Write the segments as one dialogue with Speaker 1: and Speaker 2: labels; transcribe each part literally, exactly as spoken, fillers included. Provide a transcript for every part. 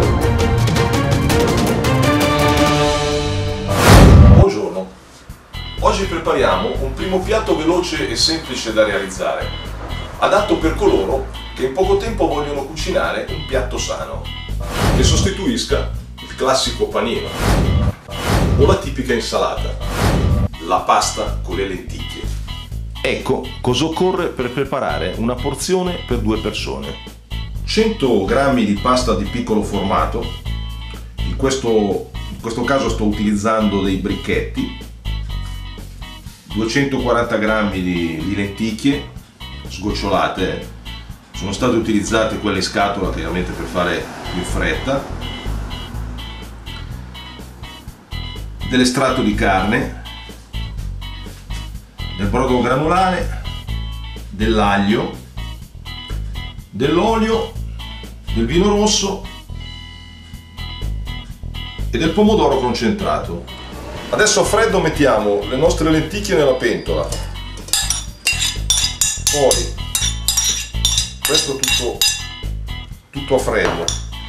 Speaker 1: Buongiorno, oggi prepariamo un primo piatto veloce e semplice da realizzare, adatto per coloro che in poco tempo vogliono cucinare un piatto sano, che sostituisca il classico panino o la tipica insalata, la pasta con le lenticchie.
Speaker 2: Ecco cosa occorre per preparare una porzione per due persone.
Speaker 1: cento grammi di pasta di piccolo formato, in questo, in questo caso sto utilizzando dei bricchetti, duecentoquaranta grammi di, di lenticchie sgocciolate, sono state utilizzate quelle in scatola chiaramente per fare più in fretta, dell'estratto di carne, del brodo granulare, dell'aglio, dell'olio, del vino rosso e del pomodoro concentrato. Adesso a freddo mettiamo le nostre lenticchie nella pentola, poi questo tutto, tutto a freddo,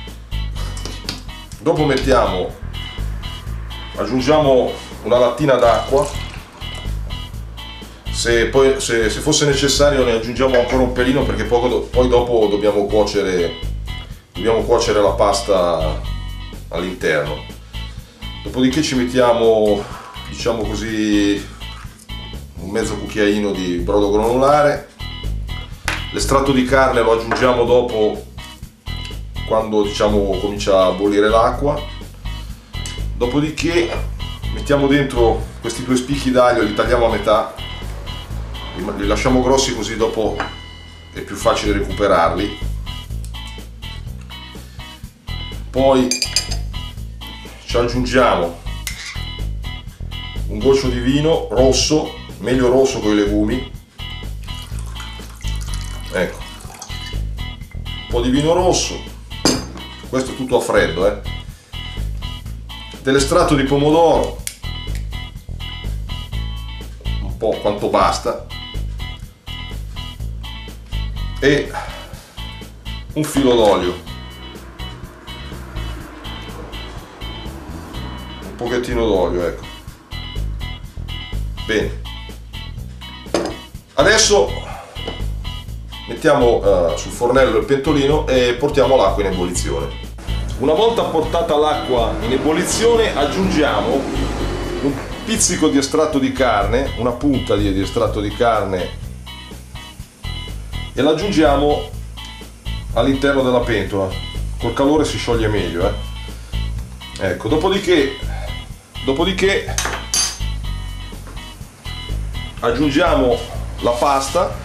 Speaker 1: dopo mettiamo, aggiungiamo una lattina d'acqua, se, poi, se, se fosse necessario ne aggiungiamo ancora un pelino perché poi, poi dopo dobbiamo cuocere, dobbiamo cuocere la pasta all'interno. Dopodiché ci mettiamo, diciamo così, un mezzo cucchiaino di brodo granulare, l'estratto di carne lo aggiungiamo dopo, quando diciamo comincia a bollire l'acqua. Dopodiché mettiamo dentro questi due spicchi d'aglio, li tagliamo a metà, li lasciamo grossi così dopo è più facile recuperarli. Poi ci aggiungiamo un goccio di vino rosso, meglio rosso con i legumi, ecco, un po' di vino rosso, questo tutto a freddo, eh. Dell'estratto di pomodoro, un po' quanto basta, e un filo d'olio, un pochettino d'olio, ecco. Bene, adesso mettiamo uh, sul fornello il pentolino e portiamo l'acqua in ebollizione. Una volta portata l'acqua in ebollizione aggiungiamo un pizzico di estratto di carne, una punta di, di estratto di carne, e l'aggiungiamo all'interno della pentola. Col calore si scioglie meglio, eh. Ecco, dopodiché, dopodiché aggiungiamo la pasta.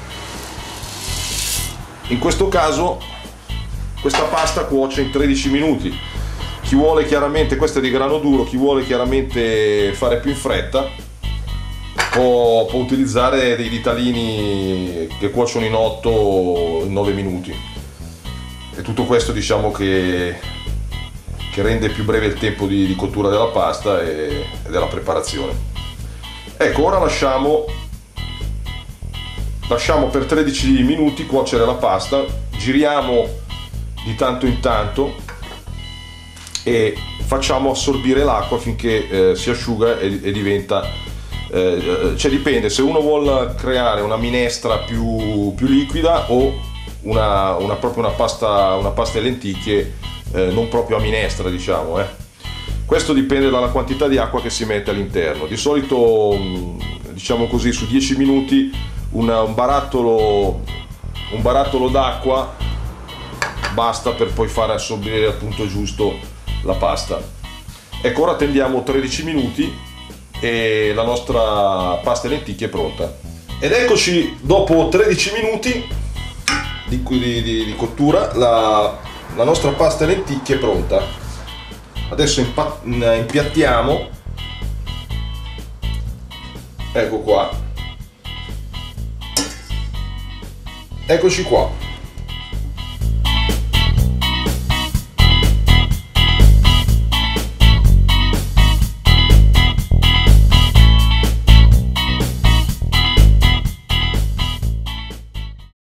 Speaker 1: In questo caso questa pasta cuoce in tredici minuti. Chi vuole chiaramente, questa è di grano duro, chi vuole chiaramente fare più in fretta può, può utilizzare dei ditalini che cuociono in otto nove minuti. E tutto questo diciamo che, che rende più breve il tempo di, di cottura della pasta e, e della preparazione. Ecco, ora lasciamo lasciamo per tredici minuti cuocere la pasta, giriamo di tanto in tanto e facciamo assorbire l'acqua finché eh, si asciuga e, e diventa, eh, cioè dipende se uno vuole creare una minestra più, più liquida o una, una, proprio una pasta, una pasta e lenticchie eh, non proprio a minestra, diciamo, eh. Questo dipende dalla quantità di acqua che si mette all'interno. Di solito, diciamo così, su dieci minuti una, un barattolo, un barattolo d'acqua basta per poi fare assorbire al punto giusto la pasta. Ecco, ora attendiamo tredici minuti e la nostra pasta e lenticchie è pronta. Ed eccoci, dopo tredici minuti di, di, di, di cottura, la, la nostra pasta e lenticchie è pronta. Adesso impiattiamo, ecco qua, eccoci qua.